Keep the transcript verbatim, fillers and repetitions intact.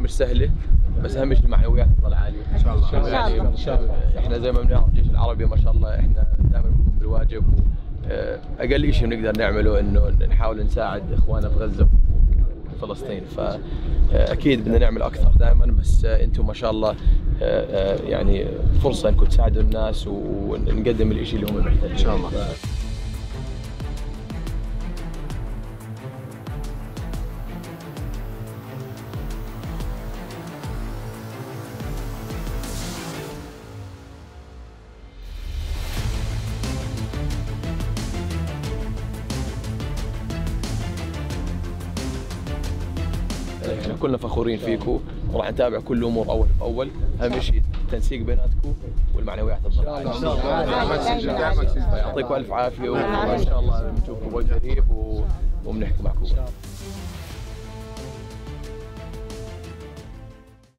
مش سهله، بس اهم شيء المعنويات تظل عاليه ان شاء الله. يعني ان شاء الله احنا زي ما بنعرف الجيش العربي ما شاء الله احنا دائما بنقوم بالواجب، واقل شيء بنقدر نعمله انه نحاول نساعد اخواننا في غزه وفلسطين، فاكيد بدنا نعمل اكثر دائما، بس انتم ما شاء الله يعني فرصه انكم تساعدوا الناس ونقدم الشيء اللي هم محتاجينه ان شاء الله. احنا كلنا فخورين فيكم وراح نتابع كل الامور اول باول، اهم شيء التنسيق بيناتكم والمعنويات تظل عاليه ان شاء الله. يعطيكم الف عافيه وان شاء الله نشوفكم قريب وبنحكي معكم.